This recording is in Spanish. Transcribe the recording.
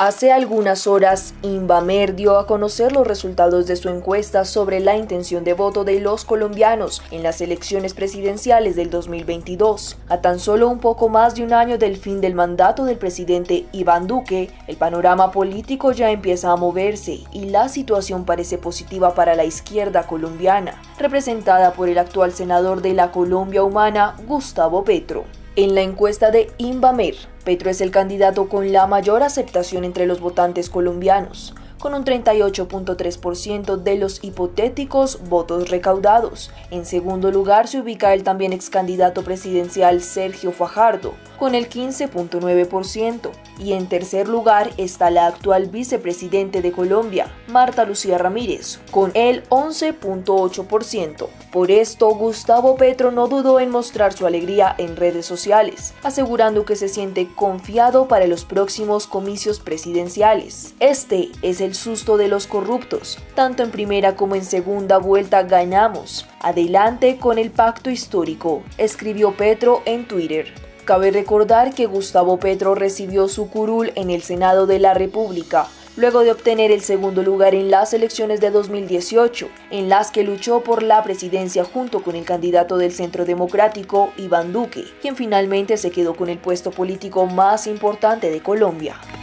Hace algunas horas, Invamer dio a conocer los resultados de su encuesta sobre la intención de voto de los colombianos en las elecciones presidenciales del 2022. A tan solo un poco más de un año del fin del mandato del presidente Iván Duque, el panorama político ya empieza a moverse y la situación parece positiva para la izquierda colombiana, representada por el actual senador de la Colombia Humana, Gustavo Petro. En la encuesta de Invamer, Petro es el candidato con la mayor aceptación entre los votantes colombianos, con un 38.3% de los hipotéticos votos recaudados. En segundo lugar se ubica el también ex candidato presidencial Sergio Fajardo, con el 15.9%, y en tercer lugar está la actual vicepresidente de Colombia, Marta Lucía Ramírez, con el 11.8%. Por esto, Gustavo Petro no dudó en mostrar su alegría en redes sociales, asegurando que se siente confiado para los próximos comicios presidenciales. Este es el susto de los corruptos. Tanto en primera como en segunda vuelta ganamos. Adelante con el pacto histórico, escribió Petro en Twitter. Cabe recordar que Gustavo Petro recibió su curul en el Senado de la República, luego de obtener el segundo lugar en las elecciones de 2018, en las que luchó por la presidencia junto con el candidato del Centro Democrático, Iván Duque, quien finalmente se quedó con el puesto político más importante de Colombia.